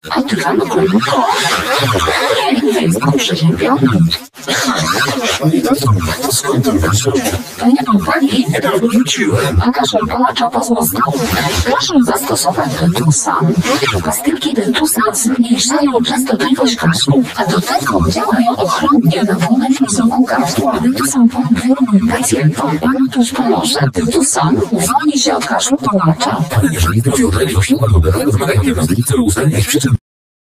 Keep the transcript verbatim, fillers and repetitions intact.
Odrywamy głęboko. Jest pan przeziębiony. Skąd ten weszł? To nie pan pani. Niedawno rzuciłem. A kaszę palacza pozostał. Proszę zastosować dentusa. Pastylki dentusa zmniejszają częstotliwość kaszlu, a do tego działają ochronnie na wolność soku gardła. Dentusa pomówił pacjentom. Panu też pomoże. Dentusa uwolni się od kaszlu palacza. Jeżeli trafi odległość, to oddechają wymagają diagnostyki w celu ustalenia ich przyczyn.